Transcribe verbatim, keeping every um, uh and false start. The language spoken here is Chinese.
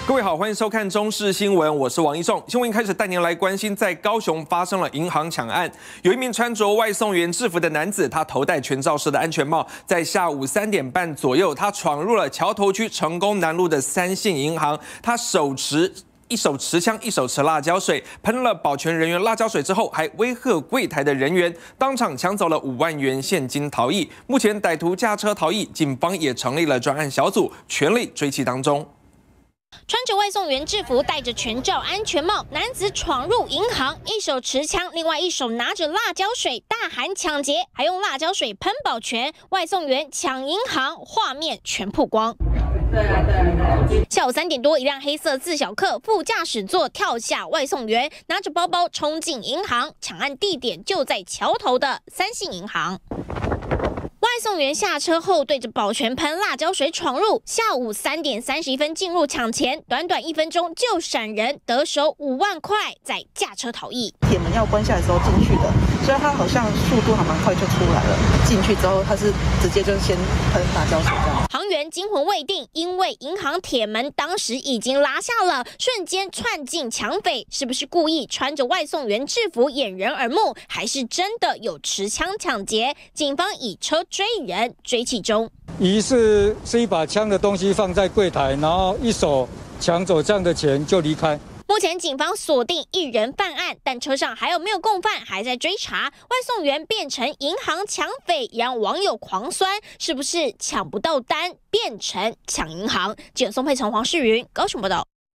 各位好，欢迎收看中视新闻，我是王一仲。新闻一开始带您来关心，在高雄发生了银行抢案，有一名穿着外送员制服的男子，他头戴全罩式的安全帽，在下午三点半左右，他闯入了桥头区成功南路的三信银行，他手持。 一手持枪，一手持辣椒水，喷了保全人员辣椒水之后，还威吓柜台的人员，当场抢走了五万元现金逃逸。目前歹徒驾车逃逸，警方也成立了专案小组，全力追缉当中。 穿着外送员制服，戴着全罩安全帽，男子闯入银行，一手持枪，另外一手拿着辣椒水，大喊抢劫，还用辣椒水喷保全。外送员抢银行，画面全曝光。 下午三点多，一辆黑色自小客副驾驶座跳下外送员，拿着包包冲进银行，抢案地点就在桥头的三信银行。 外送员下车后，对着保全喷辣椒水闯入。下午三点三十一分进入抢钱，短短一分钟就闪人，得手五万块，再驾车逃逸。 铁门要关下来的时候进去的，所以他好像速度还蛮快就出来了。进去之后，他是直接就先喷辣椒水这样。 行员惊魂未定，因为银行铁门当时已经拉下了，瞬间窜进抢匪，是不是故意穿着外送员制服掩人耳目，还是真的有持枪抢劫？警方以车 追人追其中， 疑似是一把枪的东西放在柜台，然后一手抢走这样的钱就离开。 目前警方锁定一人犯案，但车上还有没有共犯还在追查。外送员变成银行抢匪，也让网友狂酸，是不是抢不到单变成抢银行？记者宋佩从、黄世云高雄报道。